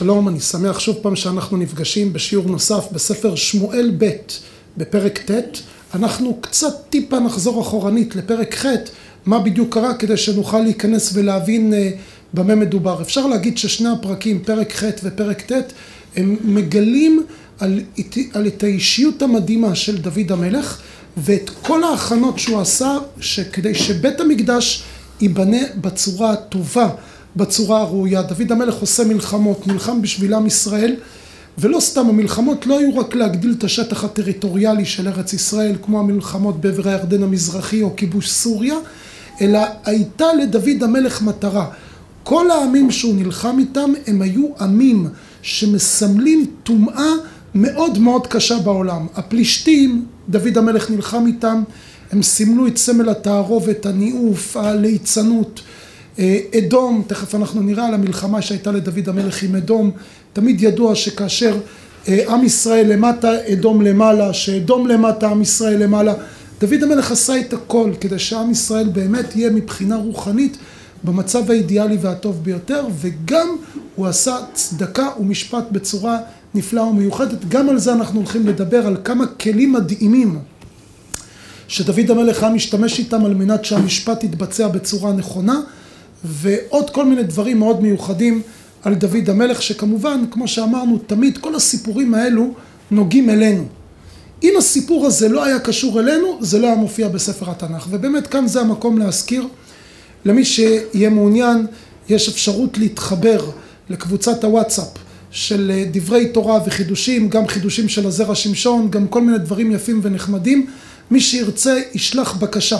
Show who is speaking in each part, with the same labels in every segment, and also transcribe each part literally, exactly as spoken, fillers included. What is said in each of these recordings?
Speaker 1: שלום, אני שמח שוב פעם שאנחנו נפגשים בשיעור נוסף בספר שמואל ב' בפרק ט'. אנחנו קצת טיפה נחזור אחורנית לפרק ח', מה בדיוק קרה כדי שנוכל להיכנס ולהבין במה מדובר. אפשר להגיד ששני הפרקים, פרק ח' ופרק ט', הם מגלים על, על את האישיות המדהימה של דוד המלך, ואת כל ההכנות שהוא עשה כדי שבית המקדש ייבנה בצורה הטובה, בצורה הראויה. דוד המלך עושה מלחמות, נלחם בשביל עם ישראל, ולא סתם המלחמות לא היו רק להגדיל את השטח הטריטוריאלי של ארץ ישראל, כמו המלחמות בעבר הירדן המזרחי או כיבוש סוריה, אלא הייתה לדוד המלך מטרה. כל העמים שהוא נלחם איתם הם היו עמים שמסמלים טומאה מאוד מאוד קשה בעולם. הפלישתים, דוד המלך נלחם איתם, הם סימלו את סמל התערובת, הניאוף, הליצנות. אדום, תכף אנחנו נראה על המלחמה שהייתה לדוד המלך עם אדום. תמיד ידוע שכאשר עם ישראל למטה, אדום למעלה, שאדום למטה, עם ישראל למעלה. דוד המלך עשה את הכל כדי שעם ישראל באמת יהיה מבחינה רוחנית במצב האידיאלי והטוב ביותר, וגם הוא עשה צדקה ומשפט בצורה נפלאה ומיוחדת. גם על זה אנחנו הולכים לדבר, על כמה כלים מדהימים שדוד המלך היה משתמש איתם על מנת שהמשפט יתבצע בצורה נכונה, ועוד כל מיני דברים מאוד מיוחדים על דוד המלך, שכמובן, כמו שאמרנו, תמיד כל הסיפורים האלו נוגעים אלינו. אם הסיפור הזה לא היה קשור אלינו, זה לא היה מופיע בספר התנ"ך. ובאמת כאן זה המקום להזכיר, למי שיהיה מעוניין, יש אפשרות להתחבר לקבוצת הוואטסאפ של דברי תורה וחידושים, גם חידושים של הזרע שמשון, גם כל מיני דברים יפים ונחמדים. מי שירצה ישלח בקשה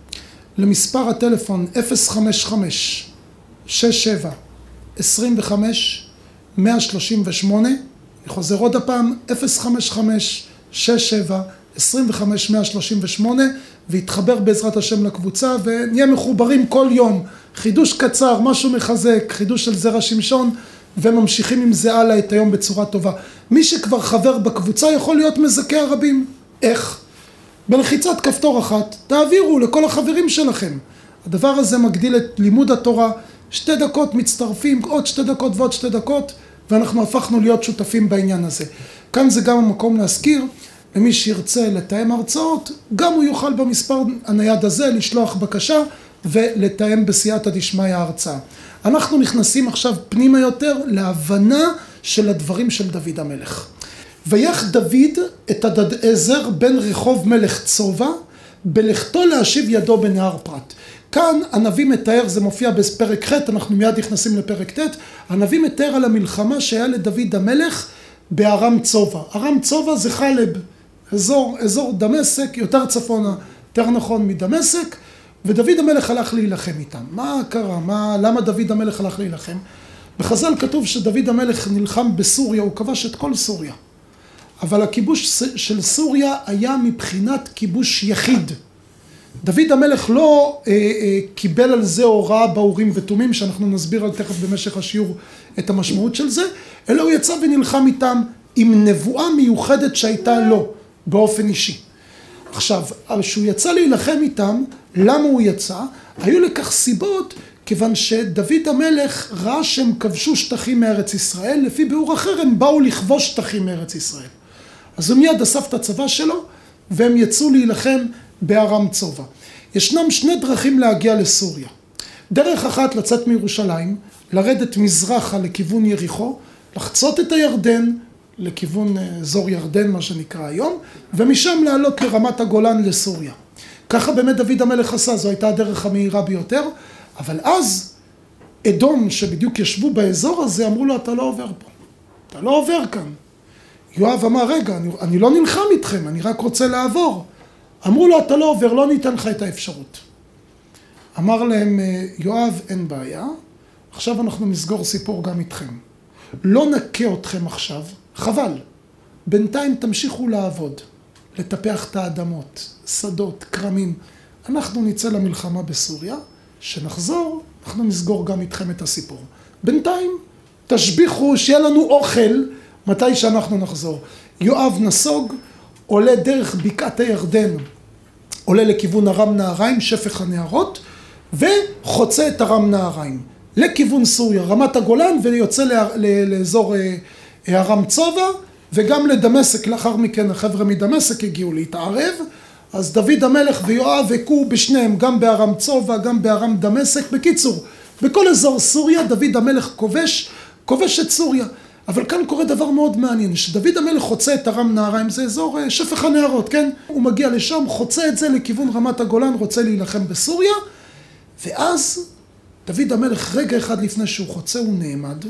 Speaker 1: למספר הטלפון אפס חמש חמש שש שבע עשרים וחמש מאה שלושים ושמונה. אני חוזר עוד הפעם, אפס חמש חמש שש שבע עשרים וחמש מאה שלושים ושמונה, והתחבר בעזרת השם לקבוצה ונהיה מחוברים כל יום. חידוש קצר, משהו מחזק, חידוש של זרע שמשון, וממשיכים עם זה הלאה את היום בצורה טובה. מי שכבר חבר בקבוצה יכול להיות מזכה הרבים. איך? בלחיצת כפתור אחת, תעבירו לכל החברים שלכם. הדבר הזה מגדיל את לימוד התורה, שתי דקות מצטרפים, עוד שתי דקות ועוד שתי דקות, ואנחנו הפכנו להיות שותפים בעניין הזה. כאן זה גם המקום להזכיר, למי שירצה לתאם הרצאות, גם הוא יוכל במספר הנייד הזה לשלוח בקשה, ולתאם בסייעתא דשמיא ההרצאה. אנחנו נכנסים עכשיו פנימה יותר להבנה של הדברים של דוד המלך. ויך דוד את הדדעזר בן רחוב מלך צובה, בלכתו להשיב ידו בנהר פרת. כאן הנביא מתאר, זה מופיע בפרק ח', אנחנו מיד נכנסים לפרק ט', הנביא מתאר על המלחמה שהיה לדוד המלך בארם צובה. ארם צובה זה חלב, אזור, אזור דמשק, יותר צפונה, יותר נכון מדמשק, ודוד המלך הלך להילחם איתם. מה קרה? מה, למה דוד המלך הלך להילחם? בחז"ל כתוב שדוד המלך נלחם בסוריה, הוא כבש את כל סוריה. אבל הכיבוש של סוריה היה מבחינת כיבוש יחיד. דוד המלך לא אה, אה, קיבל על זה הוראה באורים ותומים, שאנחנו נסביר על תכף במשך השיעור את המשמעות של זה, אלא הוא יצא ונלחם איתם עם נבואה מיוחדת שהייתה לו באופן אישי. עכשיו, כשהוא יצא להילחם איתם, למה הוא יצא? היו לכך סיבות, כיוון שדוד המלך ראה שהם כבשו שטחים מארץ ישראל, לפי ביאור אחר הם באו לכבוש שטחים מארץ ישראל. אז הוא מיד אסף את הצבא שלו, והם יצאו להילחם בארם צובה. ישנם שני דרכים להגיע לסוריה. דרך אחת לצאת מירושלים, לרדת מזרחה לכיוון יריחו, לחצות את הירדן לכיוון אזור ירדן, מה שנקרא היום, ומשם לעלות לרמת הגולן לסוריה. ככה באמת דוד המלך עשה, זו הייתה הדרך המהירה ביותר, אבל אז אדום שבדיוק ישבו באזור הזה, אמרו לו, אתה לא עובר פה, אתה לא עובר כאן. יואב אמר, רגע, אני, אני לא נלחם איתכם, אני רק רוצה לעבור. אמרו לו, אתה לא עובר, לא ניתן לך את האפשרות. אמר להם, יואב, אין בעיה, עכשיו אנחנו נסגור סיפור גם איתכם. לא נקה אתכם עכשיו, חבל. בינתיים תמשיכו לעבוד, לטפח את האדמות, שדות, קרמים. אנחנו ניצא למלחמה בסוריה, שנחזור, אנחנו נסגור גם איתכם את הסיפור. בינתיים תשביחו שיהיה לנו אוכל מתי שאנחנו נחזור. יואב נסוג, עולה דרך בקעת הירדן, עולה לכיוון ארם נהריים, שפך הנהרות, וחוצה את ארם נהריים. לכיוון סוריה, רמת הגולן, ויוצא לאזור ארם צובא, וגם לדמשק, לאחר מכן החבר'ה מדמשק הגיעו להתערב, אז דוד המלך ויואב הכו בשניהם, גם בארם צובא, גם בארם דמשק. בקיצור, בכל אזור סוריה דוד המלך כובש, כובש את סוריה. אבל כאן קורה דבר מאוד מעניין, שדוד המלך חוצה את ארם נהריים, זה אזור שפך הנהרות, כן? הוא מגיע לשם, חוצה את זה לכיוון רמת הגולן, רוצה להילחם בסוריה, ואז דוד המלך רגע אחד לפני שהוא חוצה הוא נעמד,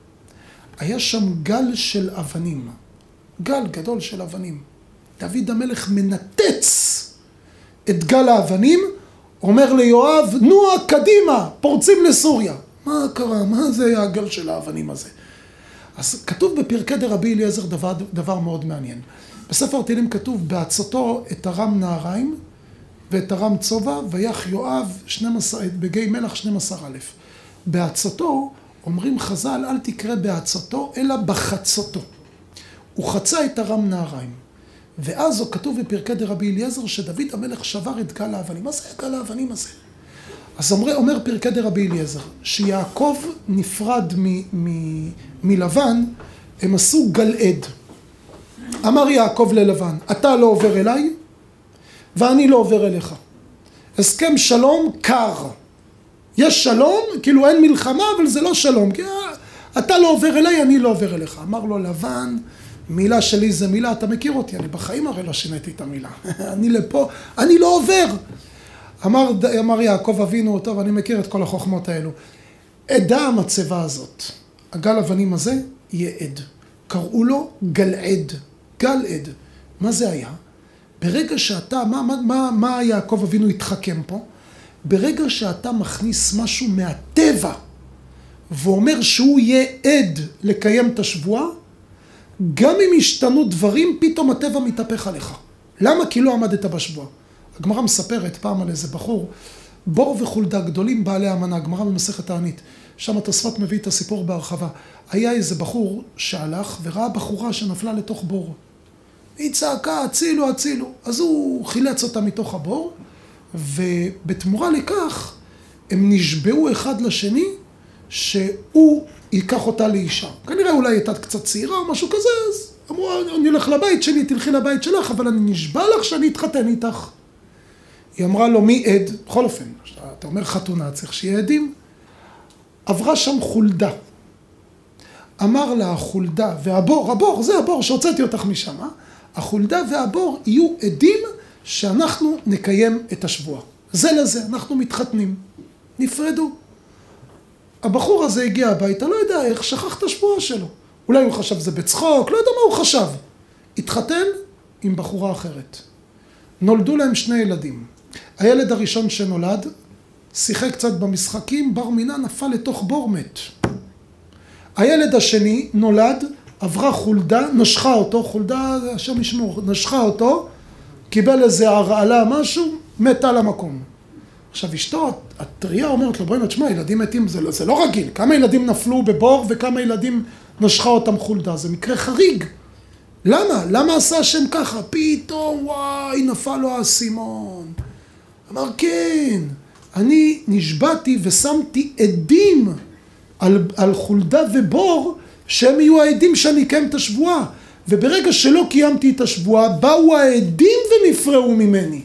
Speaker 1: היה שם גל של אבנים, גל גדול של אבנים. דוד המלך מנתץ את גל האבנים, אומר ליואב, נוע קדימה, פורצים לסוריה. מה קרה? מה זה היה הגל של האבנים הזה? אז כתוב בפרקי דרבי אליעזר דבר, דבר מאוד מעניין. בספר תהילים כתוב, בעצתו את ארם נהריים ואת ארם צובא, ויך יואב שנים עשר, בגיא מלח שנים עשר א'. בעצתו, אומרים חז"ל, אל תקרא בעצתו, אלא בחצותו. הוא חצה את ארם נהריים. ואז הוא כתוב בפרקי דרבי אליעזר, שדוד המלך שבר את גל האבנים. מה זה גל האבנים הזה? אז אומר, אומר פרקי דרבי אליעזר, שיעקב נפרד מ, מ, מלבן, הם עשו גלעד. אמר יעקב ללבן, אתה לא עובר אליי, ואני לא עובר אליך. הסכם שלום קר. יש שלום, כאילו אין מלחמה, אבל זה לא שלום. כי אתה לא עובר אליי, אני לא עובר אליך. אמר לו לבן, מילה שלי זה מילה, אתה מכיר אותי, אני בחיים הרי לא שיניתי את המילה. אני לפה, אני לא עובר. אמר, אמר יעקב אבינו, טוב, אני מכיר את כל החוכמות האלו. עדה המצבה הזאת, הגל אבנים הזה, יהיה עד. קראו לו גלעד, גלעד. מה זה היה? ברגע שאתה, מה, מה, מה, מה יעקב אבינו התחכם פה? ברגע שאתה מכניס משהו מהטבע, ואומר שהוא יהיה עד לקיים את השבועה, גם אם השתנו דברים, פתאום הטבע מתהפך עליך. למה? כי לא עמדת בשבועה. הגמרא מספרת פעם על איזה בחור, בור וחולדה גדולים בעלי אמנה, הגמרא במסכת תענית, שם התוספות מביא את הסיפור בהרחבה. היה איזה בחור שהלך וראה בחורה שנפלה לתוך בור. היא צעקה, הצילו, הצילו. אז הוא חילץ אותה מתוך הבור, ובתמורה לכך הם נשבעו אחד לשני, שהוא ייקח אותה לאישה. כנראה אולי הייתה קצת צעירה או משהו כזה, אז אמרו, אני הולך לבית שלי, תלכי לבית שלך, אבל אני נשבע לך שאני אתחתן איתך. היא אמרה לו, מי עד? בכל אופן, אתה אומר חתונה, צריך שיהיה עדים. עברה שם חולדה. אמר לה החולדה והבור, הבור, זה הבור שהוצאתי אותך משם, אה? החולדה והבור יהיו עדים שאנחנו נקיים את השבועה. זה לזה, אנחנו מתחתנים. נפרדו. הבחור הזה הגיע הביתה, לא יודע איך, שכח את השבועה שלו. אולי הוא חשב זה בצחוק, לא יודע מה הוא חשב. התחתן עם בחורה אחרת. נולדו להם שני ילדים. הילד הראשון שנולד, שיחק קצת במשחקים, בר מינה נפל לתוך בור מת. הילד השני נולד, עברה חולדה, נשכה אותו, חולדה, השם ישמור, נשכה אותו, קיבל איזה הרעלה, משהו, מת על המקום. עכשיו אשתו, הטריה אומרת לו, בואי נשמע, ילדים מתים, זה, זה לא רגיל. כמה ילדים נפלו בבור וכמה ילדים נשכה אותם חולדה, זה מקרה חריג. למה? למה עשה השם ככה? פתאום, וואי, נפל לו האסימון. אמר, כן, אני נשבעתי ושמתי עדים על, על חולדה ובור, שהם יהיו העדים שאני אקיים את השבועה. וברגע שלא קיימתי את השבועה, באו העדים ונפרעו ממני.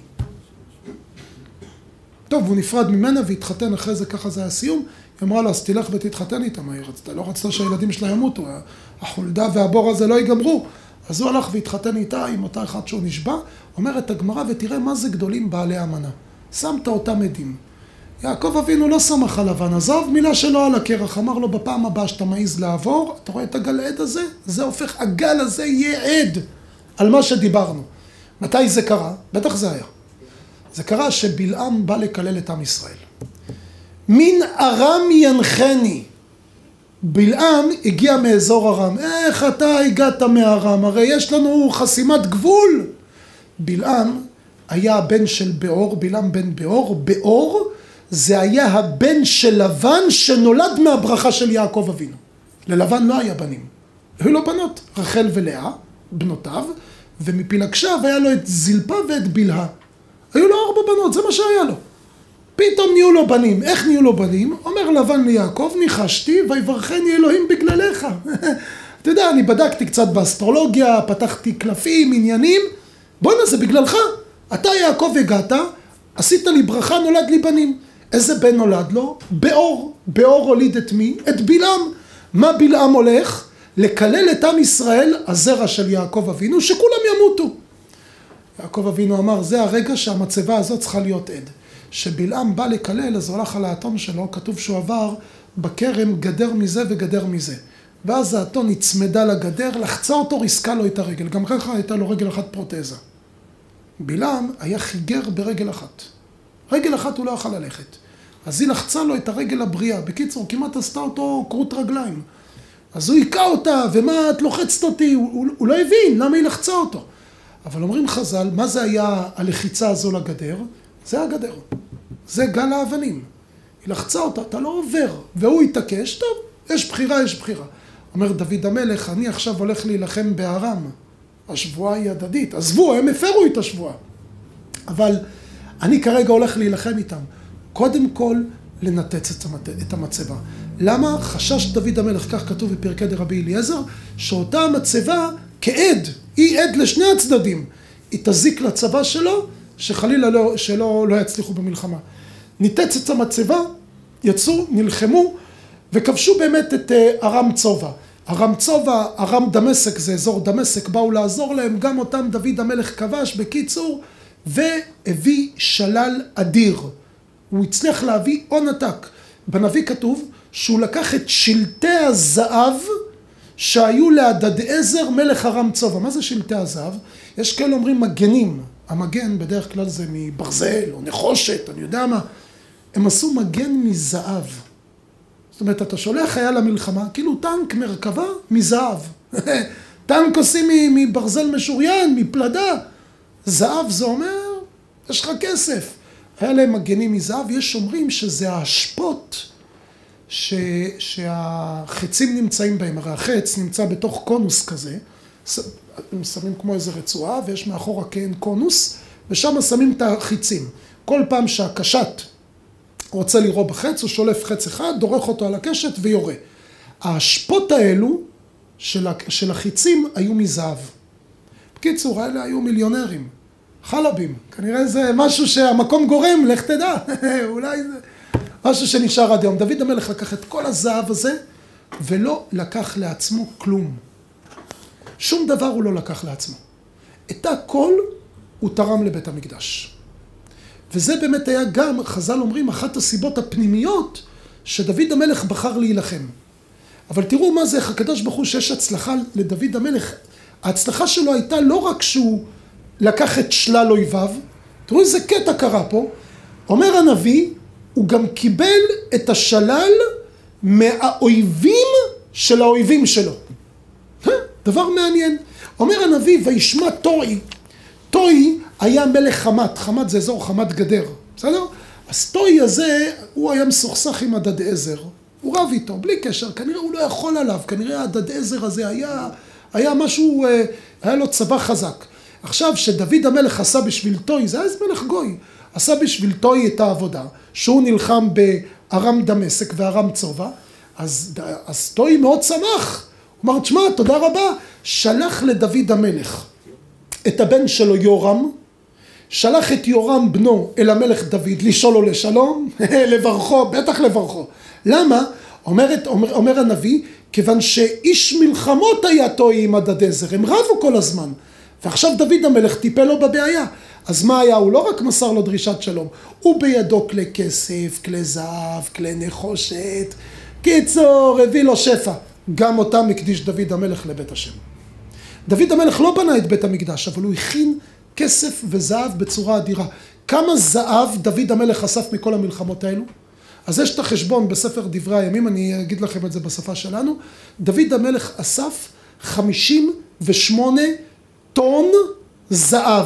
Speaker 1: טוב, הוא נפרד ממנה והתחתן אחרי זה, ככה זה היה סיום. היא אמרה לה, אז תלך ותתחתן איתה, מה היא רצתה? לא רצתה שהילדים שלה ימותו, החולדה והבור הזה לא ייגמרו. אז הוא הלך והתחתן איתה עם אותה אחת שהוא נשבע, אומרת הגמרא, ותראה מה זה גדולים בעלי אמנה. שמת אותם עדים. יעקב אבינו לא שמח על לבן, עזוב מילה שלו על הקרח, אמר לו בפעם הבאה שאתה מעז לעבור, אתה רואה את הגלעד הזה? זה הופך, הגל הזה יהיה עד על מה שדיברנו. מתי זה קרה? בטח זה היה. זה קרה שבלעם בא לקלל את עם ישראל. מן ארם ינחני. בלעם הגיע מאזור ארם. איך אתה הגעת מארם? הרי יש לנו חסימת גבול. בלעם היה הבן של באור, בלעם בן באור. באור זה היה הבן של לבן שנולד מהברכה של יעקב אבינו. ללבן לא היה בנים. היו לו בנות, רחל ולאה, בנותיו, ומפילגשיו היה לו את זלפה ואת בלהה. היו לו ארבע בנות, זה מה שהיה לו. פתאום נהיו לו בנים. איך נהיו לו בנים? אומר לבן ליעקב, ניחשתי, ויברכני אלוהים בגללך. אתה יודע, אני בדקתי קצת באסטרולוגיה, פתחתי קלפים, עניינים. בוא'נה, זה בגללך. אתה יעקב הגעת, עשית לי ברכה, נולד לי בנים. איזה בן נולד לו? באור. באור הוליד את מי? את בלעם. מה בלעם הולך? לקלל את עם ישראל, הזרע של יעקב אבינו, שכולם ימותו. יעקב אבינו אמר, זה הרגע שהמצבה הזאת צריכה להיות עד. שבלעם בא לקלל, אז הולך על האתון שלו, כתוב שהוא עבר בכרם גדר מזה וגדר מזה. ואז האתון נצמדה לגדר, לחצה אותו, ריסקה לו את הרגל. גם ככה הייתה לו רגל אחת פרוטזה. בלעם היה חיגר ברגל אחת. רגל אחת הוא לא יכול ללכת. אז היא לחצה לו את הרגל הבריאה. בקיצור, כמעט עשתה אותו קרוט רגליים. אז הוא היקע אותה, ומה את לוחצת אותי? הוא, הוא, הוא לא הבין למה היא לחצה אותו. אבל אומרים חז"ל, מה זה היה הלחיצה הזו לגדר? זה הגדר. זה גל האבנים. היא לחצה אותה, אתה לא עובר. והוא התעקש, טוב, יש בחירה, יש בחירה. אומר דוד המלך, אני עכשיו הולך להילחם בארם. השבועה היא הדדית. עזבו, הם הפרו את השבועה. אבל אני כרגע הולך להילחם איתם. קודם כל, לנתץ את המצבה. למה? חשש דוד המלך, כך כתוב בפרקי דרבי אליעזר, שאותה המצבה כעד, היא עד לשני הצדדים. היא תזיק לצבא שלו, שחלילה לא, שלא לא יצליחו במלחמה. ניתץ את המצבה, יצאו, נלחמו, וכבשו באמת את ארם צובה. ארם צובה, ארם דמשק, זה אזור דמשק, באו לעזור להם, גם אותם דוד המלך כבש, בקיצור, והביא שלל אדיר. הוא הצליח להביא הון עתק. בנביא כתוב שהוא לקח את שלטי הזהב שהיו להדדעזר מלך ארם צובה. מה זה שלטי הזהב? יש כאלה אומרים מגנים. המגן בדרך כלל זה מברזל או נחושת, אני יודע מה. הם עשו מגן מזהב. זאת אומרת, אתה שולח חייל למלחמה, כאילו טנק מרכבה מזהב. טנק עושים מברזל משוריין, מפלדה. זהב זה אומר, יש לך כסף. היה להם מגנים מזהב, יש אומרים שזה האשפות ש... שהחצים נמצאים בהם. הרי החץ נמצא בתוך קונוס כזה, הם שמים כמו איזה רצועה, ויש מאחורה כן קונוס, ושם שמים את החיצים. כל פעם שהקשת רוצה לירוא בחץ, הוא שולף חץ אחד, דורך אותו על הקשת ויורה. האשפות האלו של, של החיצים היו מזהב. בקיצור, האלה היו מיליונרים. חלבים, כנראה זה משהו שהמקום גורם, לך תדע, אולי זה משהו שנשאר עד יום. דוד המלך לקח את כל הזהב הזה, ולא לקח לעצמו כלום. שום דבר הוא לא לקח לעצמו. את הכל הוא תרם לבית המקדש. וזה באמת היה גם, חז"ל אומרים, אחת הסיבות הפנימיות שדוד המלך בחר להילחם. אבל תראו מה זה, הקדוש ברוך הוא שיש הצלחה לדוד המלך. ההצלחה שלו הייתה לא רק שהוא לקח את שלל אויביו, תראו איזה קטע קרה פה, אומר הנביא, הוא גם קיבל את השלל מהאויבים של האויבים שלו. דבר מעניין. אומר הנביא, וישמע טוי. טוי היה מלך חמת, חמת זה אזור חמת גדר, בסדר? אז טוי הזה, הוא היה מסוכסך עם הדדעזר, הוא רב איתו, בלי קשר, כנראה הוא לא יכול עליו, כנראה הדדעזר הזה היה, היה משהו, היה לו צבא חזק. עכשיו, שדוד המלך עשה בשביל טוי, זה היה איזה מלך גוי, עשה בשביל טוי את העבודה, שהוא נלחם בארם דמשק וארם צובה, אז, אז טוי מאוד שמח, הוא אמר, תשמע, תודה רבה, שלח לדוד המלך את הבן שלו יורם, שלח את יורם בנו אל המלך דוד, לשאול לו לשלום, לברכו, בטח לברכו. למה? אומרת, אומר, אומר הנביא, כיוון שאיש מלחמות היה טוי עם הדדעזר, הם רבו כל הזמן. ועכשיו דוד המלך טיפל לו בבעיה. אז מה היה? הוא לא רק מסר לו דרישת שלום, הוא בידו כלי כסף, כלי זהב, כלי נחושת. קיצור, הביא לו שפע. גם אותם הקדיש דוד המלך לבית השם. דוד המלך לא בנה את בית המקדש, אבל הוא הכין כסף וזהב בצורה אדירה. כמה זהב דוד המלך אסף מכל המלחמות האלו? אז יש את החשבון בספר דברי הימים, אני אגיד לכם את זה בשפה שלנו. דוד המלך אסף חמישים ושמונה טון זהב.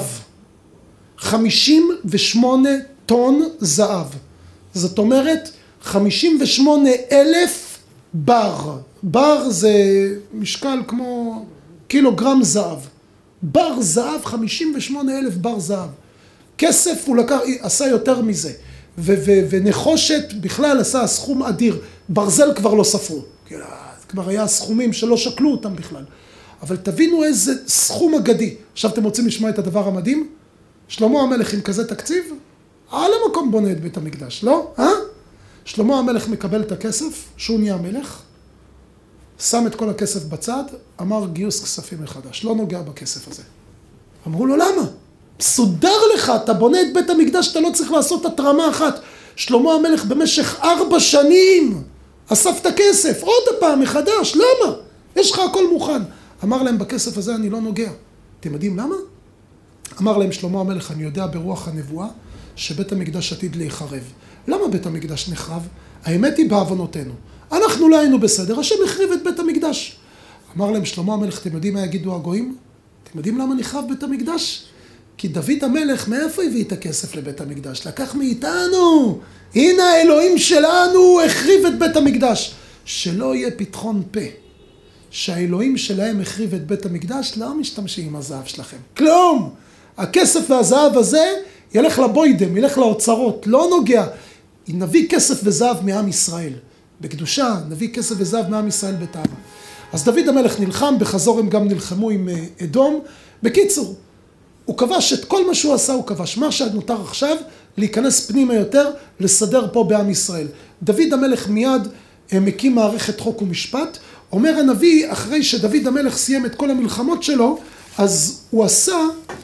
Speaker 1: חמישים ושמונה טון זהב. זאת אומרת, חמישים ושמונה אלף בר. בר זה משקל כמו קילוגרם זהב. בר זהב, חמישים ושמונה אלף בר זהב. כסף הוא לקח, עשה יותר מזה. ונחושת בכלל עשה סכום אדיר. ברזל כבר לא ספרו. כבר היה סכומים שלא שקלו אותם בכלל. אבל תבינו איזה סכום אגדי. עכשיו אתם רוצים לשמוע את הדבר המדהים? שלמה המלך עם כזה תקציב, על המקום בונה את בית המקדש, לא? אה? שלמה המלך מקבל את הכסף, שהוא נהיה מלך, שם את כל הכסף בצד, אמר גיוס כספים מחדש, לא נוגע בכסף הזה. אמרו לו, למה? סודר לך, אתה בונה את בית המקדש, אתה לא צריך לעשות התרמה אחת. שלמה המלך במשך ארבע שנים אסף את הכסף, עוד פעם מחדש, למה? יש לך הכל מוכן. אמר להם, בכסף הזה אני לא נוגע. אתם יודעים למה? אמר להם שלמה המלך, אני יודע ברוח הנבואה, שבית המקדש עתיד להיחרב. למה בית המקדש נחרב? האמת היא בעוונותינו. אנחנו לא היינו בסדר, השם החריב את בית המקדש. אמר להם שלמה המלך, אתם יודעים מה יגידו הגויים? אתם יודעים למה נחרב בית המקדש? כי דוד המלך, מאיפה הביא את הכסף לבית המקדש? לקח מאיתנו. הנה האלוהים שלנו החריב את בית המקדש. שלא יהיה פתחון פה. שהאלוהים שלהם החריב את בית המקדש, לא משתמשים עם הזהב שלכם. כלום! הכסף והזהב הזה ילך לבוידם, ילך לאוצרות, לא נוגע. נביא כסף וזהב מעם ישראל. בקדושה, נביא כסף וזהב מעם ישראל בתאווה. אז דוד המלך נלחם, בחזור הם גם נלחמו עם אדום. בקיצור, הוא כבש את כל מה שהוא עשה, הוא כבש. מה שנותר עכשיו, להיכנס פנימה יותר, לסדר פה בעם ישראל. דוד המלך מיד מקים מערכת חוק ומשפט. אומר הנביא, אחרי שדוד המלך סיים את כל המלחמות שלו, אז הוא עשה,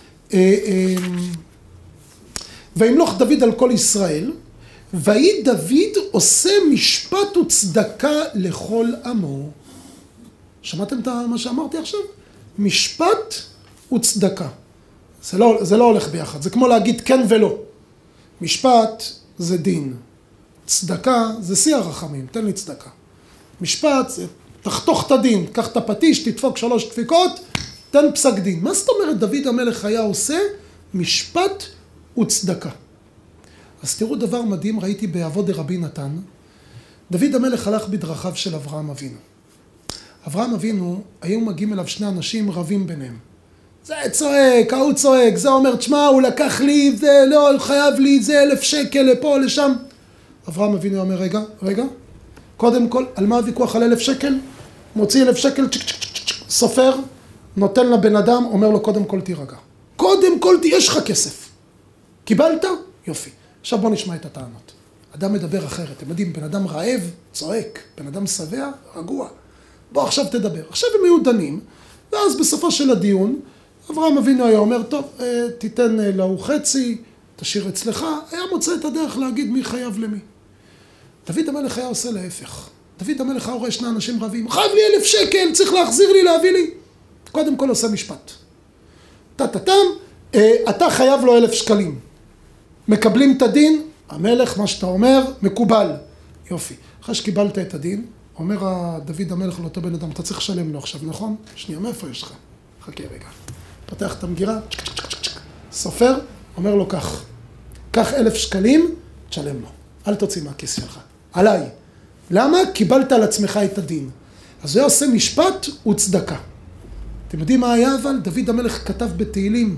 Speaker 1: וימלוך דוד על כל ישראל, ויהי דוד עושה משפט וצדקה לכל עמו. שמעתם את מה שאמרתי עכשיו? משפט וצדקה. זה לא, זה לא הולך ביחד, זה כמו להגיד כן ולא. משפט זה דין, צדקה זה שיא הרחמים, תן לי צדקה. משפט זה תחתוך את הדין, קח את הפטיש, תדפוק שלוש דפיקות, תן פסק דין. מה זאת אומרת דוד המלך היה עושה? משפט וצדקה. אז תראו דבר מדהים, ראיתי באבות דרבי נתן. דוד המלך הלך בדרכיו של אברהם אבינו. אברהם אבינו, היו מגיעים אליו שני אנשים רבים ביניהם. זה צועק, ההוא צועק, זה אומר, תשמע, הוא לקח לי, זה לא, הוא חייב לי, זה אלף שקל לפה, לשם. אברהם אבינו אומר, רגע, רגע, קודם כל, על מה הוויכוח על אלף שקל? מוציא אלף שקל, צ'ק, צ'ק, צ'ק, צ'ק, סופר, נותן לבן אדם, אומר לו, קודם כל תירגע. קודם כל, יש לך כסף. קיבלת? יופי. עכשיו בוא נשמע את הטענות. אדם מדבר אחרת, אתם יודעים, בן אדם רעב, צועק, בן אדם שבע, רגוע. בוא עכשיו תדבר. עכשיו הם היו דנים, ואז בסופו של הדיון, אברהם אבינו היה אומר, טוב, תיתן להוא חצי, תשאיר אצלך, היה מוצא את הדרך להגיד מי חייב למי. דוד המלך היה עושה להפך. דוד המלך היה רואה שני אנשים רבים, חייב לי אלף שקל, צריך להחזיר לי, להביא לי. קודם כל עושה משפט. תתתם, אתה חייב לו אלף שקלים. מקבלים את הדין, המלך, מה שאתה אומר, מקובל. יופי. אחרי שקיבלת את הדין, אומר דוד המלך לאותו בן אדם, אתה צריך לשלם לו עכשיו, נכון? שנייה, מאיפה יש לך? חכה רגע. פתח את המגירה, צ'ק, צ'ק, צ'ק, צ'ק. סופר, אומר לו כך, קח אלף שקלים, תשלם לו. אל תוציא מהכיס שלך. עליי. למה? קיבלת על עצמך את הדין. אז הוא עושה משפט וצדקה. אתם יודעים מה היה אבל? דוד המלך כתב בתהילים,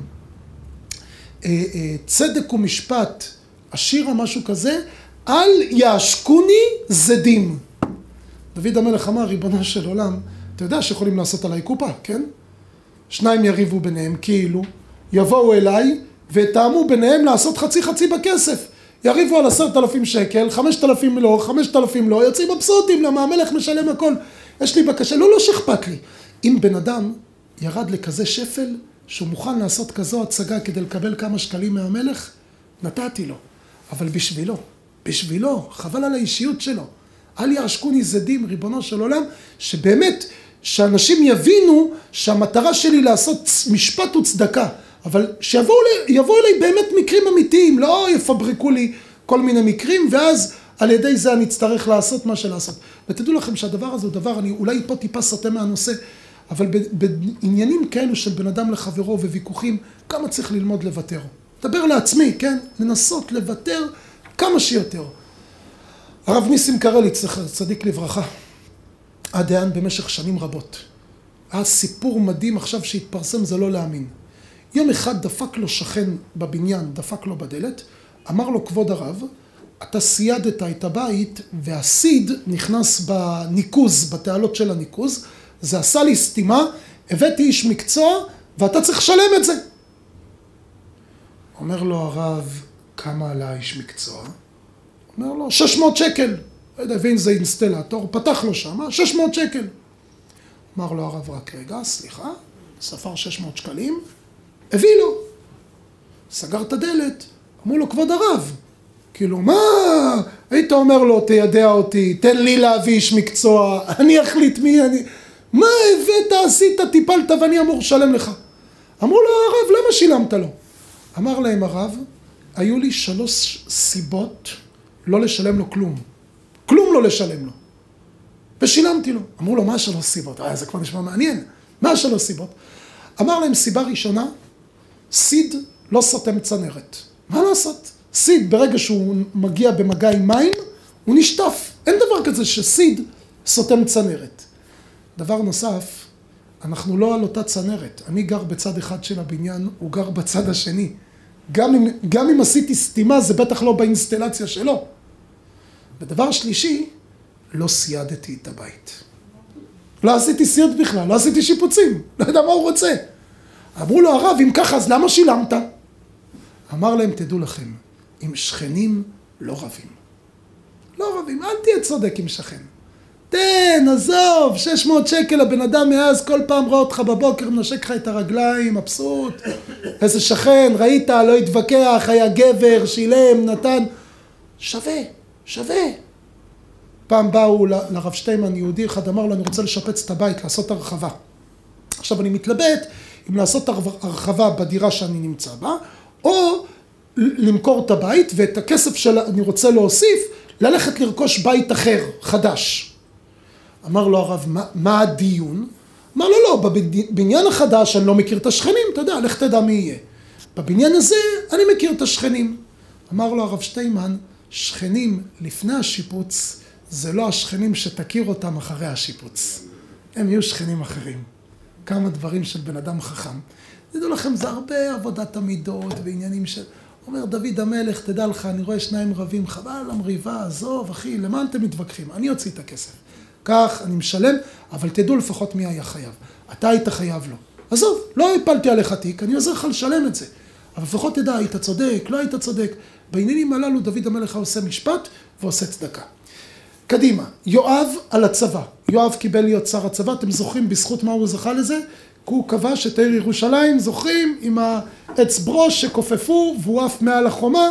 Speaker 1: צדק ומשפט, השירה משהו כזה, אל יעשקוני זדים. דוד המלך אמר, ריבונו של עולם, אתה יודע שיכולים לעשות עליי קופה, כן? שניים יריבו ביניהם, כאילו, יבואו אליי ותאמו ביניהם לעשות חצי חצי בכסף. יריבו על עשרת אלפים שקל, חמשת אלפים לא, חמשת אלפים לא, יוצאים מבסוטים, למה המלך משלם הכל. יש לי בקשה, לא, לא שאכפת לי. אם בן אדם ירד לכזה שפל, שהוא מוכן לעשות כזו הצגה כדי לקבל כמה שקלים מהמלך, נתתי לו. אבל בשבילו, בשבילו, חבל על האישיות שלו. אל יעשקוני זדים, ריבונו של עולם, שבאמת, שאנשים יבינו שהמטרה שלי לעשות משפט וצדקה, אבל שיבואו לי, יבואו לי באמת מקרים אמיתיים, לא יפברקו לי כל מיני מקרים, ואז על ידי זה אני אצטרך לעשות מה שלעשות. ותדעו לכם שהדבר הזה הוא דבר, אני אולי פה טיפה סוטה מהנושא, אבל בעניינים כאלו של בן אדם לחברו וויכוחים, כמה צריך ללמוד לוותר. דבר לעצמי, כן? לנסות לוותר כמה שיותר. הרב ניסים קרליץ, צדיק לברכה, הדיין במשך שנים רבות. היה סיפור מדהים עכשיו שהתפרסם, זה לא להאמין. יום אחד דפק לו שכן בבניין, דפק לו בדלת, אמר לו כבוד הרב, אתה סיידת את הבית, והסיד נכנס בניקוז, בתעלות של הניקוז, זה עשה לי סתימה, הבאתי איש מקצוע, ואתה צריך לשלם את זה. אומר לו הרב, כמה עלה איש מקצוע? אומר לו, שש מאות שקל. לא יודע, ואין זה אינסטלטור, פתח לו שם, שש מאות שקל. אמר לו הרב, רק רגע, סליחה, ספר שש מאות שקלים, הביא לו. סגר את הדלת, אמרו לו, כבוד הרב. כאילו, מה? היית אומר לו, תיידע אותי, תן לי להביא איש מקצוע, אני אחליט מי אני... מה הבאת, עשית, טיפלת ואני אמור לשלם לך? אמרו לו, הרב, למה שילמת לו? אמר להם הרב, היו לי שלוש סיבות לא לשלם לו כלום. כלום לא לשלם לו. ושילמתי לו. אמרו לו, מה השלוש סיבות? אה, זה כבר נשמע מעניין. מה השלוש סיבות? אמר להם, סיבה ראשונה, סיד לא סותם צנרת. מה לעשות? סיד, ברגע שהוא מגיע במגע עם מים, הוא נשטף. אין דבר כזה שסיד סותם צנרת. דבר נוסף, אנחנו לא על אותה צנרת. אני גר בצד אחד של הבניין, הוא גר בצד השני. גם אם, גם אם עשיתי סתימה, זה בטח לא באינסטלציה שלו. ודבר שלישי, לא סיידתי את הבית. לא עשיתי סייד בכלל, לא עשיתי שיפוצים. לא יודע מה הוא רוצה. אמרו לו, הרב, אם ככה, אז למה שילמת? אמר להם, תדעו לכם, עם שכנים לא רבים. לא רבים, אל תהיה צודק עם שכן. תן, עזוב, שש מאות שקל, הבן אדם מאז כל פעם רואה אותך בבוקר, מנשק לך את הרגליים, מבסוט. איזה שכן, ראית, לא התווכח, היה גבר, שילם, נתן. שווה, שווה. פעם באו לרב שטיימן, יהודי אחד, אמר לו, אני רוצה לשפץ את הבית, לעשות הרחבה. עכשיו אני מתלבט אם לעשות הרחבה בדירה שאני נמצא בה, או למכור את הבית, ואת הכסף שאני רוצה להוסיף, ללכת לרכוש בית אחר, חדש. אמר לו הרב, מה, מה הדיון? אמר לו, לא, בבניין החדש אני לא מכיר את השכנים, אתה יודע, לך תדע מי יהיה. בבניין הזה אני מכיר את השכנים. אמר לו הרב שטיימן, שכנים לפני השיפוץ, זה לא השכנים שתכיר אותם אחרי השיפוץ. הם יהיו שכנים אחרים. כמה דברים של בן אדם חכם. תדעו לכם, זה הרבה עבודת המידות ועניינים של... אומר דוד המלך, תדע לך, אני רואה שניים רבים, חבל המריבה, עזוב, אחי, למה אתם מתווכחים? אני אוציא את הכסף. כך, אני משלם, אבל תדעו לפחות מי היה חייב. אתה היית חייב לו. עזוב, לא הפלתי עליך תיק, אני עוזר לך לשלם את זה. אבל לפחות תדע, היית צודק, לא היית צודק. בעניינים הללו דוד המלך עושה משפט ועושה צדקה. קדימה, יואב על הצבא. יואב קיבל להיות שר הצבא, אתם זוכרים בזכות מה הוא זכה לזה? כי הוא כבש את העיר ירושלים, זוכרים, עם העץ ברוש שכופפו והוא עף מעל החומה.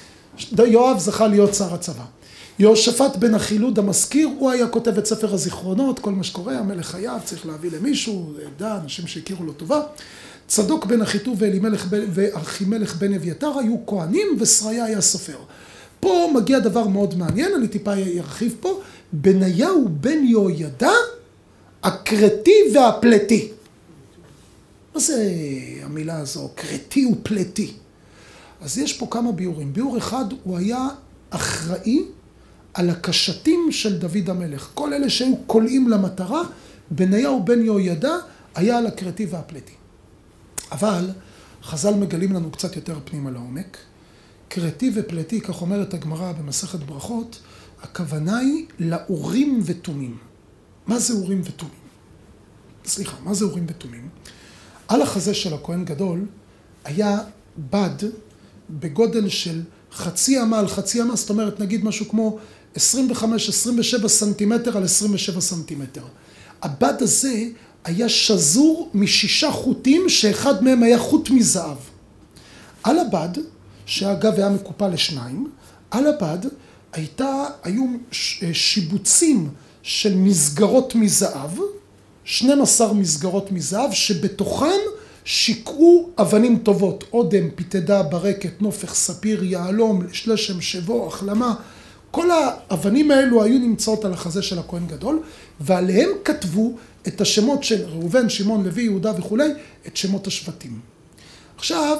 Speaker 1: יואב זכה להיות שר הצבא. יהושפט בן החילוד המזכיר, הוא היה כותב את ספר הזיכרונות, כל מה שקורה, המלך חייב, צריך להביא למישהו, עדה, אנשים שהכירו לו טובה. צדוק בן אחיטוב ואחימלך בן אביתר היו כהנים, ושריה היה סופר. פה מגיע דבר מאוד מעניין, אני טיפה ארחיב פה, בניהו בן יהוידע, הכרתי והפלטי. מה זה המילה הזו, כרתי ופלטי? אז יש פה כמה ביורים. ביור אחד, הוא היה אחראי על הקשתים של דוד המלך. כל אלה שהיו קולעים למטרה, בניהו בן יהוידע היה על הכרתי והפלטי. אבל חז"ל מגלים לנו קצת יותר פנימה לעומק. כרתי ופלטי, כך אומרת הגמרא במסכת ברכות, הכוונה היא לאורים ותומים. מה זה אורים ותומים? סליחה, מה זה אורים ותומים? על החזה של הכהן גדול היה בד בגודל של חצי אמה על חצי אמה, זאת אומרת נגיד משהו כמו עשרים וחמש עשרים ושבע סנטימטר על עשרים ושבע סנטימטר. הבד הזה היה שזור משישה חוטים שאחד מהם היה חוט מזהב. על הבד, שאגב היה מקופל לשניים, על הבד הייתה, היו שיבוצים של מסגרות מזהב, שתים עשרה מסגרות מזהב, שבתוכם שיקעו אבנים טובות, אודם, פיתדה, ברקת, נופך, ספיר, יעלום, שלשם, שבו, החלמה. כל האבנים האלו היו נמצאות על החזה של הכהן גדול, ועליהם כתבו את השמות של ראובן, שמעון, לוי, יהודה וכו', את שמות השבטים. עכשיו,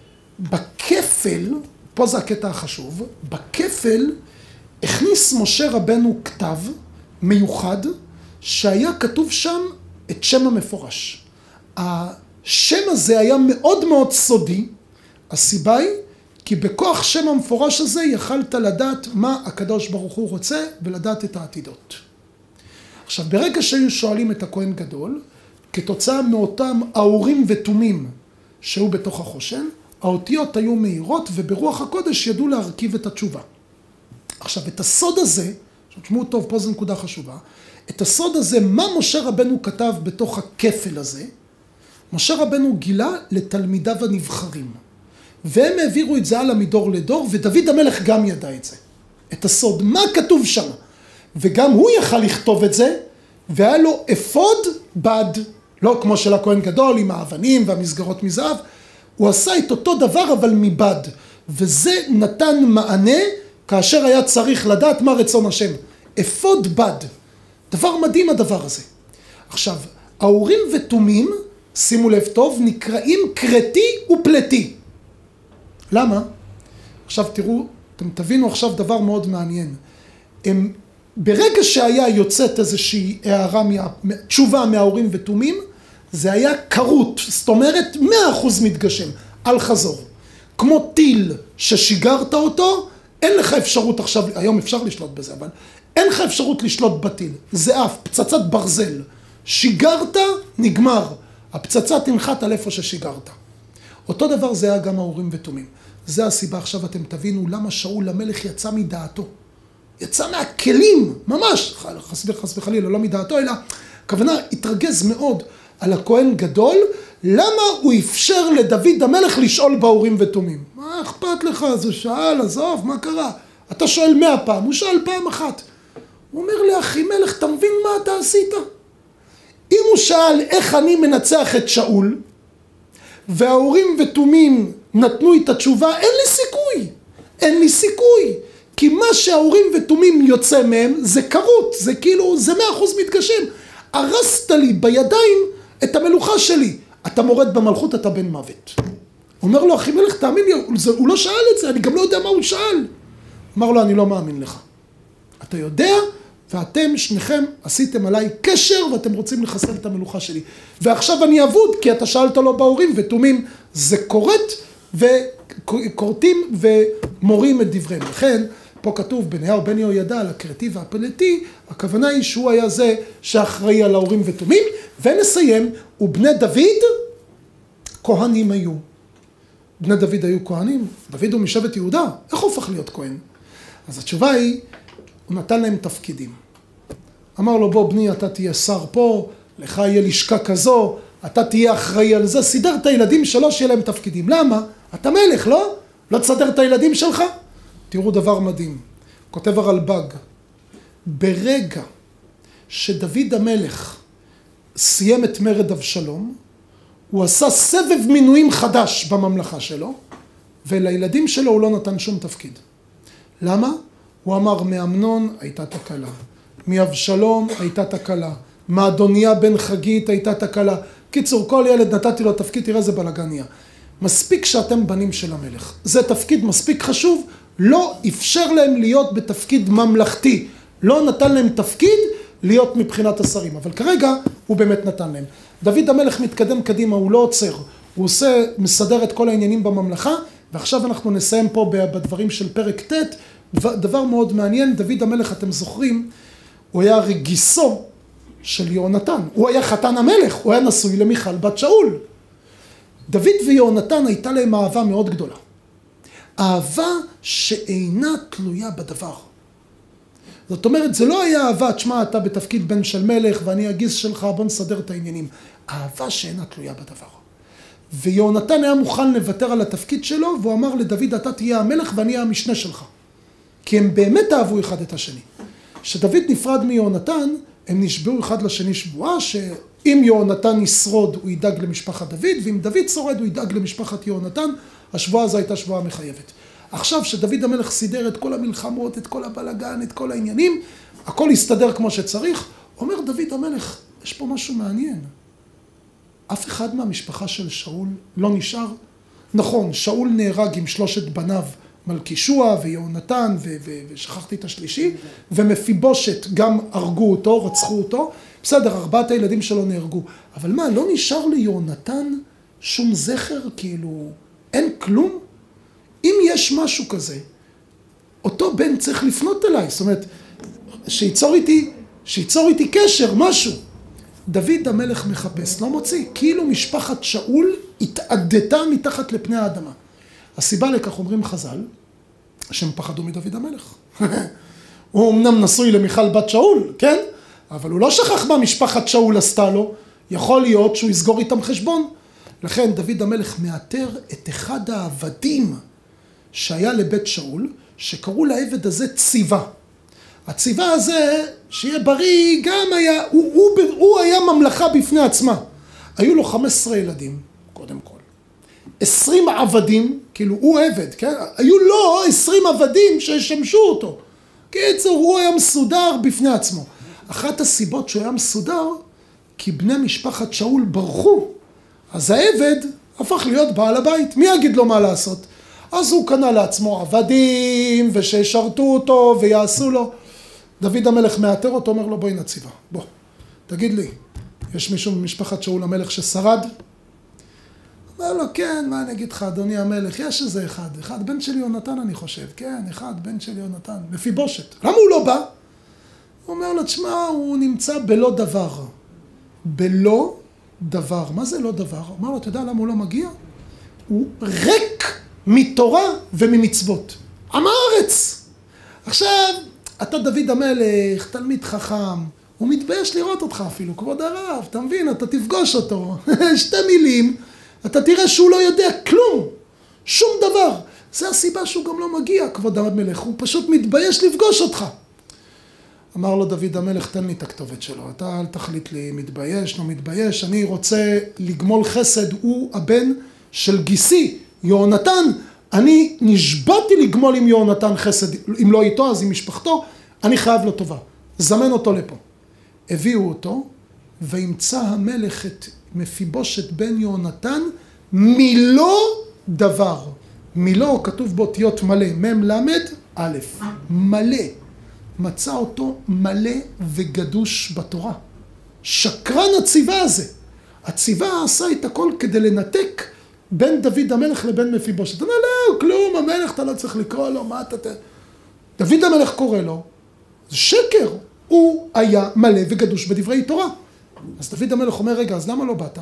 Speaker 1: בכפל, פה זה הקטע החשוב, בכפל הכניס משה רבנו כתב מיוחד, שהיה כתוב שם את שם המפורש. השם הזה היה מאוד מאוד סודי, הסיבה היא כי בכוח שם המפורש הזה יכלת לדעת מה הקדוש ברוך הוא רוצה ולדעת את העתידות. עכשיו, ברגע שהיו שואלים את הכהן גדול, כתוצאה מאותם האורים ותומים שהיו בתוך החושן, האותיות היו מהירות וברוח הקודש ידעו להרכיב את התשובה. עכשיו, את הסוד הזה, תשמעו טוב, פה זו נקודה חשובה, את הסוד הזה, מה משה רבנו כתב בתוך הכפל הזה? משה רבנו גילה לתלמידיו הנבחרים. והם העבירו את זה הלאה מדור לדור, ודוד המלך גם ידע את זה. את הסוד, מה כתוב שם? וגם הוא יכל לכתוב את זה, והיה לו אפוד בד, לא כמו של הכהן גדול, עם האבנים והמסגרות מזהב, הוא עשה את אותו דבר אבל מבד, וזה נתן מענה כאשר היה צריך לדעת מה רצון השם. אפוד בד, דבר מדהים הדבר הזה. עכשיו, האורים ותומים, שימו לב טוב, נקראים קרתי ופלטי. למה? עכשיו תראו, אתם תבינו עכשיו דבר מאוד מעניין. הם, ברגע שהיה יוצאת איזושהי הערה, תשובה מהאורים ותומים, זה היה קרות, זאת אומרת מאה אחוז מתגשם, על חזור. כמו טיל ששיגרת אותו, אין לך אפשרות עכשיו, היום אפשר לשלוט בזה, אבל אין לך אפשרות לשלוט בטיל. זה אף, פצצת ברזל. שיגרת, נגמר. הפצצה תנחת על איפה ששיגרת. אותו דבר זה היה גם האורים ותומים. זה הסיבה עכשיו אתם תבינו למה שאול המלך יצא מדעתו. יצא מהכלים, ממש, חס וחס וחלילה, לא מדעתו, אלא הכוונה התרגז מאוד על הכהן גדול, למה הוא אפשר לדוד המלך לשאול באורים ותומים? מה אכפת לך? זה שאל, עזוב, מה קרה? אתה שואל מאה פעם, הוא שאל פעם אחת. הוא אומר לאחי מלך, אתה מבין מה אתה עשית? אם הוא שאל איך אני מנצח את שאול, והאורים ותומים נתנו את התשובה, אין לי סיכוי. אין לי סיכוי. כי מה שהאורים ותומים יוצא מהם זה קרות, זה כאילו, זה מאה אחוז מתגשם. הרסת לי בידיים את המלוכה שלי. אתה מורד במלכות, אתה בן מוות. אומר לו, אחי מלך, תאמין לי, הוא לא שאל את זה, אני גם לא יודע מה הוא שאל. אמר לו, אני לא מאמין לך. אתה יודע, ואתם שניכם עשיתם עליי קשר, ואתם רוצים לחסל את המלוכה שלי. ועכשיו אני אבוד, כי אתה שאלת לו באורים ותומים, זה קורט, וקורטים ומורים את דבריהם. לכן, פה כתוב, בניהו בן יהוידע על הקרתי והפלטי, הכוונה היא שהוא היה זה שאחראי על האורים ותומים, ונסיים, ובני דוד, כהנים היו. בני דוד היו כהנים, דוד הוא משבט יהודה, איך הוא הופך להיות כהן? אז התשובה היא, הוא נתן להם תפקידים. אמר לו, בוא בני, אתה תהיה שר פה, לך יהיה לשכה כזו, אתה תהיה אחראי על זה, סידר את הילדים שלו שיהיה להם תפקידים. למה? אתה מלך, לא? לא תסדר את הילדים שלך? תראו דבר מדהים, כותב הרלב"ג, ברגע שדוד המלך סיים את מרד אבשלום, הוא עשה סבב מינויים חדש בממלכה שלו, ולילדים שלו הוא לא נתן שום תפקיד. למה? הוא אמר, מאמנון הייתה תקלה, מאבשלום הייתה תקלה, מאדוניה בן חגית הייתה תקלה. קיצור, כל ילד נתתי לו תפקיד, תראה זה בלגניה. מספיק שאתם בנים של המלך. זה תפקיד מספיק חשוב, לא אפשר להם להיות בתפקיד ממלכתי. לא נתן להם תפקיד להיות מבחינת השרים. אבל כרגע הוא באמת נתן להם. דוד המלך מתקדם קדימה, הוא לא עוצר. הוא עושה, מסדר את כל העניינים בממלכה, ועכשיו אנחנו נסיים פה בדברים של פרק ט', דבר מאוד מעניין. דוד המלך, אתם זוכרים, הוא היה רגיסו של יהונתן. הוא היה חתן המלך, הוא היה נשוי למיכל בת שאול. דוד ויהונתן הייתה להם אהבה מאוד גדולה. אהבה שאינה תלויה בדבר. זאת אומרת, זה לא היה אהבה, תשמע, אתה בתפקיד בן של מלך ואני הגיס שלך, בוא נסדר את העניינים. אהבה שאינה תלויה בדבר. ויהונתן היה מוכן לוותר על התפקיד שלו, והוא אמר לדוד, אתה תהיה המלך ואני אהיה המשנה שלך. כי הם באמת אהבו אחד את השני. כשדוד נפרד מיהונתן, הם נשבעו אחד לשני שבועה, שאם יהונתן ישרוד, הוא ידאג למשפחת דוד, ואם דוד שורד, הוא ידאג למשפחת יהונתן. השבועה הזו הייתה שבועה מחייבת. עכשיו שדוד המלך סידר את כל המלחמות, את כל הבלגן, את כל העניינים, הכל יסתדר כמו שצריך, אומר דוד המלך, יש פה משהו מעניין. אף אחד מהמשפחה של שאול לא נשאר. נכון, שאול נהרג עם שלושת בניו, מלכישוע ויהונתן ו- ו- ושכחתי את השלישי, ומפיבושת גם הרגו אותו, רצחו אותו. בסדר, ארבעת הילדים שלו נהרגו. אבל מה, לא נשאר ליהונתן שום זכר? כאילו, אין כלום? אם יש משהו כזה, אותו בן צריך לפנות אליי, זאת אומרת, שיצור איתי, שיצור איתי קשר, משהו. דוד המלך מחפש, לא מוציא, כאילו משפחת שאול התעדתה מתחת לפני האדמה. הסיבה לכך אומרים חז"ל, שהם פחדו מדוד המלך. הוא אמנם נשוי למיכל בת שאול, כן? אבל הוא לא שכח מה משפחת שאול עשתה לו, יכול להיות שהוא יסגור איתם חשבון. לכן דוד המלך מאתר את אחד העבדים שהיה לבית שאול, שקראו לעבד הזה ציווה. הציווה הזה, שיהיה בריא, גם היה, הוא, הוא, הוא היה ממלכה בפני עצמה. היו לו חמישה עשר ילדים, קודם כל. עשרים עבדים, כאילו הוא עבד, כן? היו לו עשרים עבדים ששמשו אותו. קיצור, הוא היה מסודר בפני עצמו. אחת הסיבות שהוא היה מסודר, כי בני משפחת שאול ברחו. אז העבד הפך להיות בעל הבית. מי יגיד לו מה לעשות? אז הוא קנה לעצמו עבדים, ושישרתו אותו ויעשו לו. דוד המלך מאתר אותו, אומר לו, בואי נציבה. בוא, תגיד לי, יש מישהו ממשפחת שאול המלך ששרד? אומר לו, כן, מה אני אגיד לך, אדוני המלך, יש איזה אחד, אחד, בן של יונתן אני חושב, כן, אחד, בן של יונתן, מפיבושת. למה הוא לא בא? הוא אומר לו, תשמע, הוא נמצא בלא דבר. בלא דבר. מה זה לא דבר? הוא אומר לו, אתה יודע למה הוא לא מגיע? הוא ריק מתורה וממצוות. עם הארץ. עכשיו, אתה דוד המלך, תלמיד חכם, הוא מתבייש לראות אותך אפילו, כבוד הרב, אתה מבין, אתה תפגוש אותו, שתי מילים, אתה תראה שהוא לא יודע כלום, שום דבר. זה הסיבה שהוא גם לא מגיע, כבוד המלך, הוא פשוט מתבייש לפגוש אותך. אמר לו דוד המלך, תן לי את הכתובת שלו, אתה אל תחליט לי, מתבייש, לא מתבייש, אני רוצה לגמול חסד, הוא הבן של גיסי, יונתן, אני נשבעתי לגמול עם יונתן חסד, אם לא איתו אז עם משפחתו, אני חייב לו טובה, זמן אותו לפה. הביאו אותו, וימצא המלך את מפיבושת בן יונתן, מלא דבר. מלא כתוב באותיות מלא, מם למד, א', מלא. מצא אותו מלא וגדוש בתורה. שקרן הציווה הזה. הציווה עשה את הכל כדי לנתק בין דוד המלך לבין מפיבושת. אתה אומר, לא, כלום, המלך, אתה לא צריך לקרוא לו, מה אתה... דוד המלך קורא לו, זה שקר. הוא היה מלא וגדוש בדברי תורה. אז דוד המלך אומר, רגע, אז למה לא באת?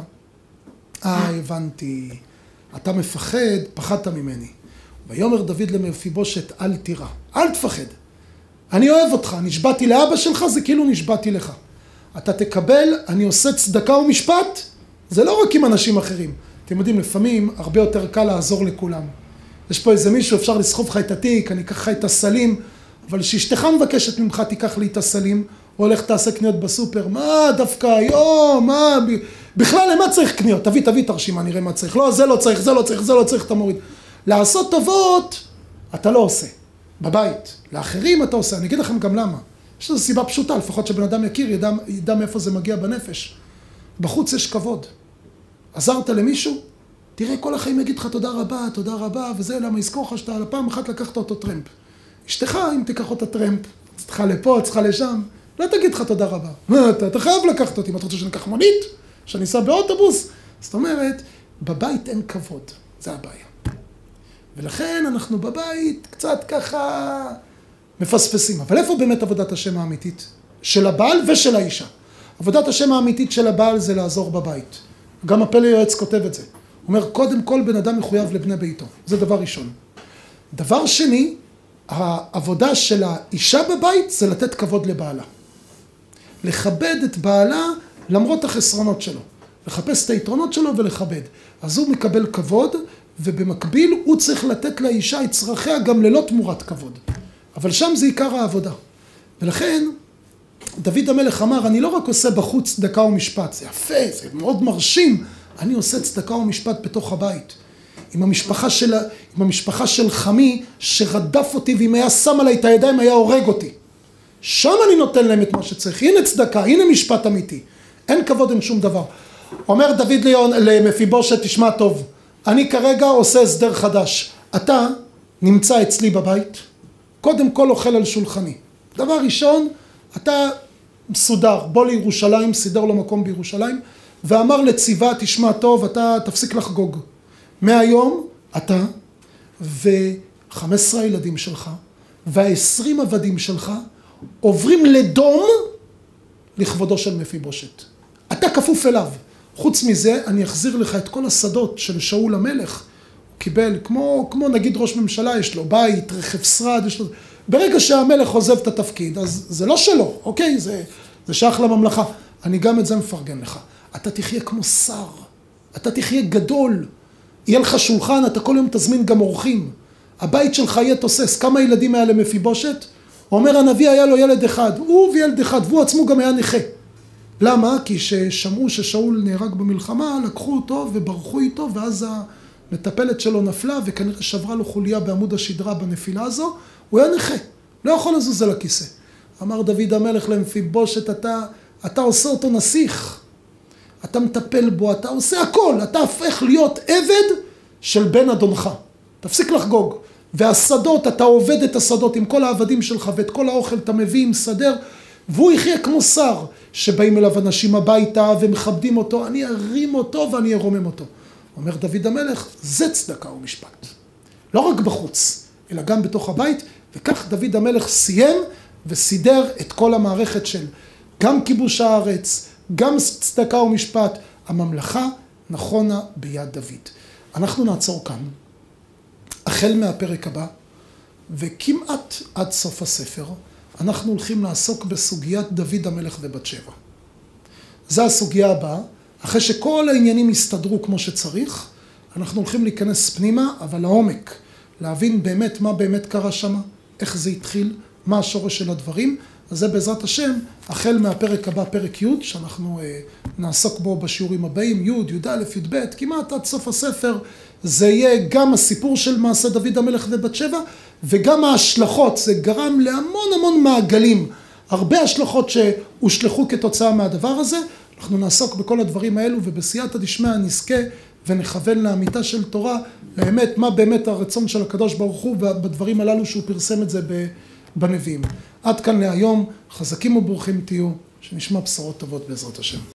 Speaker 1: אה, הבנתי. אתה מפחד, פחדת ממני. ויאמר דוד למפיבושת, אל תירא, אל תפחד. אני אוהב אותך, נשבעתי לאבא שלך, זה כאילו נשבעתי לך. אתה תקבל, אני עושה צדקה ומשפט, זה לא רק עם אנשים אחרים. אתם יודעים, לפעמים הרבה יותר קל לעזור לכולם. יש פה איזה מישהו, אפשר לסחוב לך את התיק, אני אקח לך את הסלים, אבל שאשתך מבקשת ממך, תיקח לי את הסלים, או הולך תעשה קניות בסופר, מה דווקא היום, מה, בכלל למה צריך קניות? תביא, תביא את הרשימה, נראה מה צריך. לא, זה לא צריך, זה לא צריך, זה לא צריך, אתה מוריד. לעשות טובות, אתה לא עושה. בבית. לאחרים אתה עושה. אני אגיד לכם גם למה. יש לזה סיבה פשוטה, לפחות שבן אדם יכיר, ידע, ידע מאיפה זה מגיע בנפש. בחוץ יש כבוד. עזרת למישהו, תראה, כל החיים יגיד לך תודה רבה, תודה רבה, וזה למה יזכור לך שאתה על הפעם אחת לקחת אותו טרמפ. אשתך, אם תיקח אותה טרמפ, צריכה לפה, צריכה לשם, לא תגיד לך תודה רבה. מה, אתה, אתה חייב לקחת אותי, אם אתה רוצה שניקח מונית, שאני אסע באוטובוס. זאת אומרת, בבית אין כבוד, זה הבעיה. ולכן אנחנו בבית קצת ככה מפספסים. אבל איפה באמת עבודת השם האמיתית? של הבעל ושל האישה. עבודת השם האמיתית של הבעל זה לעזור בבית. גם הפלא יועץ כותב את זה. הוא אומר, קודם כל בן אדם מחויב לבני ביתו. זה דבר ראשון. דבר שני, העבודה של האישה בבית זה לתת כבוד לבעלה. לכבד את בעלה למרות החסרונות שלו. לחפש את היתרונות שלו ולכבד. אז הוא מקבל כבוד, ובמקביל הוא צריך לתת לאישה את צרכיה גם ללא תמורת כבוד. אבל שם זה עיקר העבודה. ולכן, דוד המלך אמר, אני לא רק עושה בחוץ צדקה ומשפט, זה יפה, זה מאוד מרשים, אני עושה צדקה ומשפט בתוך הבית. עם המשפחה של, עם המשפחה של חמי, שרדף אותי, ואם היה שם עליי את הידיים, היה הורג אותי. שם אני נותן להם את מה שצריך. הנה צדקה, הנה משפט אמיתי. אין כבוד, אין שום דבר. אומר דוד ליון, למפיבושת, תשמע טוב, אני כרגע עושה הסדר חדש. אתה נמצא אצלי בבית, קודם כל אוכל על שולחני. דבר ראשון, אתה מסודר, בוא לירושלים, סידר לו מקום בירושלים, ואמר לציווה, תשמע טוב, אתה תפסיק לחגוג. מהיום, אתה ו-חמישה עשר הילדים שלך, וה-עשרים עבדים שלך, עוברים לדום לכבודו של מפיבושת. אתה כפוף אליו. חוץ מזה, אני אחזיר לך את כל השדות של שאול המלך. הוא קיבל, כמו, כמו נגיד ראש ממשלה, יש לו בית, רכב שרד, יש לו... ברגע שהמלך עוזב את התפקיד, אז זה לא שלו, אוקיי? זה, זה שייך לממלכה. אני גם את זה מפרגן לך. אתה תחיה כמו שר. אתה תחיה גדול. יהיה לך שולחן, אתה כל יום תזמין גם אורחים. הבית שלך יהיה תוסס. כמה ילדים היה למפיבושת? הוא אומר, הנביא היה לו ילד אחד. הוא וילד אחד, והוא עצמו גם היה נכה. למה? כי ששמעו ששאול נהרג במלחמה, לקחו אותו וברחו איתו, ואז המטפלת שלו נפלה, וכנראה שברה לו חוליה בעמוד השדרה בנפילה הזו. הוא היה נכה. לא יכול לזוז על הכיסא. אמר דוד המלך למפיבושת, אתה, אתה עושה אותו נסיך. אתה מטפל בו, אתה עושה הכל. אתה הופך להיות עבד של בן אדונך. תפסיק לחגוג. והשדות, אתה עובד את השדות עם כל העבדים שלך, ואת כל האוכל אתה מביא עם סדר, והוא יחיה כמו שר, שבאים אליו אנשים הביתה ומכבדים אותו, אני ארים אותו ואני ארומם אותו. אומר דוד המלך, זה צדקה ומשפט. לא רק בחוץ, אלא גם בתוך הבית, וכך דוד המלך סיים וסידר את כל המערכת של גם כיבוש הארץ, גם צדקה ומשפט, הממלכה נכונה ביד דוד. אנחנו נעצור כאן, החל מהפרק הבא, וכמעט עד סוף הספר, אנחנו הולכים לעסוק בסוגיית דוד המלך ובת שבע. זו הסוגיה הבאה. אחרי שכל העניינים יסתדרו כמו שצריך, אנחנו הולכים להיכנס פנימה, אבל לעומק, להבין באמת מה באמת קרה שם, איך זה התחיל, מה השורש של הדברים. אז זה בעזרת השם, החל מהפרק הבא, פרק י', שאנחנו אה, נעסוק בו בשיעורים הבאים, י', י' א', י' ב', כמעט עד סוף הספר, זה יהיה גם הסיפור של מעשה דוד המלך ובת שבע, וגם ההשלכות, זה גרם להמון המון מעגלים, הרבה השלכות שהושלחו כתוצאה מהדבר הזה. אנחנו נעסוק בכל הדברים האלו, ובסייעתא דשמיא נזכה ונכוון לאמיתה של תורה, לאמת מה באמת הרצון של הקדוש ברוך הוא בדברים הללו שהוא פרסם את זה בנביאים. עד כאן להיום, חזקים וברוכים תהיו, שנשמע בשורות טובות בעזרת השם.